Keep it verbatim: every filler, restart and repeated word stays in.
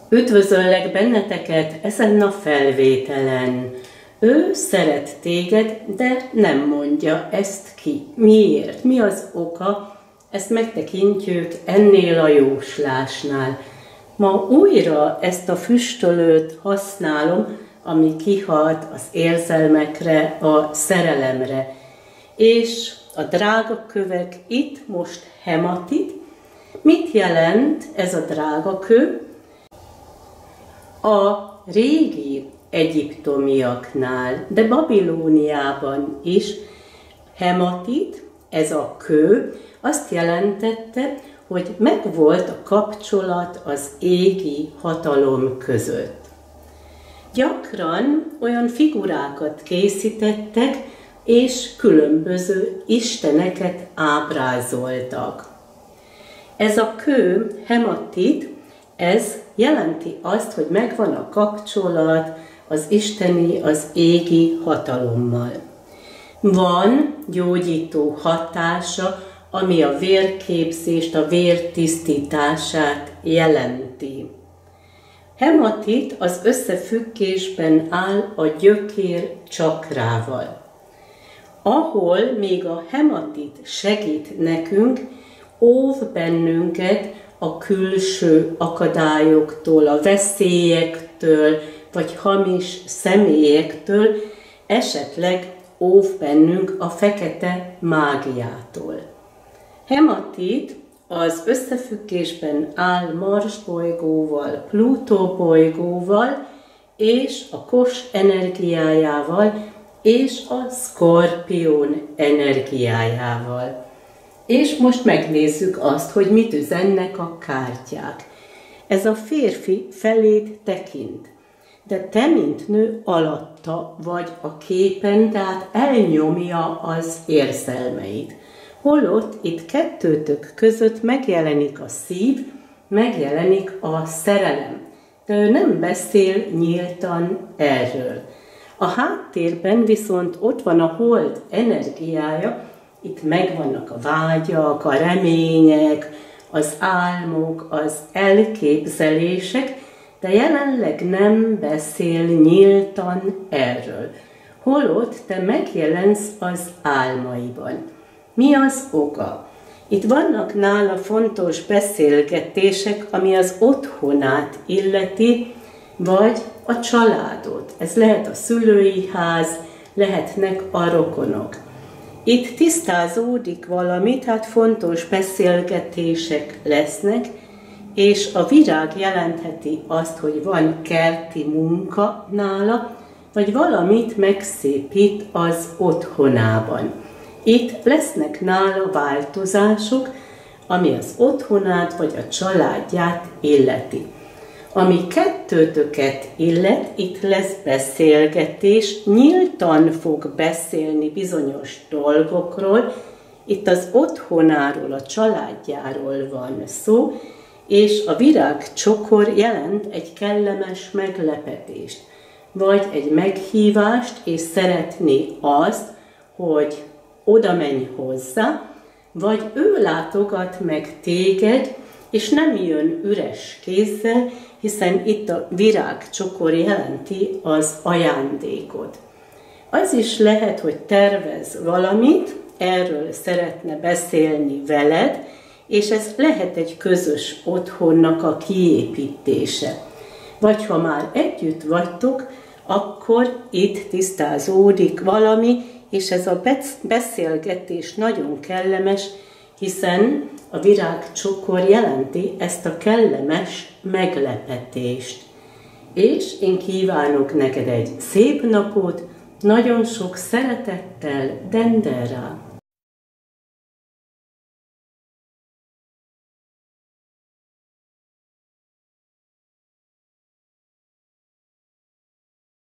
Üdvözöllek benneteket ezen a felvételen. Ő szeret téged, de nem mondja ezt ki. Miért? Mi az oka? Ezt megtekintjük ennél a jóslásnál. Ma újra ezt a füstölőt használom, ami kihat az érzelmekre, a szerelemre. És a drága kövek itt most hematit. Mit jelent ez a drága kő? A régi egyiptomiaknál, de Babilóniában is hematit, ez a kő, azt jelentette, hogy megvolt a kapcsolat az égi hatalom között. Gyakran olyan figurákat készítettek, és különböző isteneket ábrázoltak. Ez a kő, hematit, ez jelenti azt, hogy megvan a kapcsolat az isteni, az égi hatalommal. Van gyógyító hatása, ami a vérképzést, a vér tisztítását jelenti. Hematit az összefüggésben áll a gyökér csakrával. Ahol még a hematit segít nekünk, óv bennünket a külső akadályoktól, a veszélyektől, vagy hamis személyektől, esetleg óv bennünk a fekete mágiától. Hematit az összefüggésben áll Mars bolygóval, Plutó bolygóval, és a Kos energiájával, és a Szkorpión energiájával. És most megnézzük azt, hogy mit üzennek a kártyák. Ez a férfi feléd tekint, de te, mint nő, alatta vagy a képen, tehát elnyomja az érzelmeid. Holott itt kettőtök között megjelenik a szív, megjelenik a szerelem, de ő nem beszél nyíltan erről. A háttérben viszont ott van a hold energiája, itt megvannak a vágyak, a remények, az álmok, az elképzelések, de jelenleg nem beszél nyíltan erről. Holott te megjelensz az álmaiban. Mi az oka? Itt vannak nála fontos beszélgetések, ami az otthonát illeti, vagy a családot. Ez lehet a szülői ház, lehetnek a rokonok. Itt tisztázódik valami, tehát fontos beszélgetések lesznek, és a virág jelentheti azt, hogy van kerti munka nála, vagy valamit megszépít az otthonában. Itt lesznek nála változások, ami az otthonát vagy a családját illeti. Ami kettőtöket illet, itt lesz beszélgetés, nyíltan fog beszélni bizonyos dolgokról, itt az otthonáról, a családjáról van szó, és a virágcsokor jelent egy kellemes meglepetést, vagy egy meghívást, és szeretné azt, hogy oda menj hozzá, vagy ő látogat meg téged, és nem jön üres kézzel, hiszen itt a virágcsokor jelenti az ajándékot. Az is lehet, hogy tervez valamit, erről szeretne beszélni veled, és ez lehet egy közös otthonnak a kiépítése. Vagy ha már együtt vagytok, akkor itt tisztázódik valami, és ez a beszélgetés nagyon kellemes, hiszen a virágcsokor jelenti ezt a kellemes meglepetést. És én kívánok neked egy szép napot, nagyon sok szeretettel, Dendera!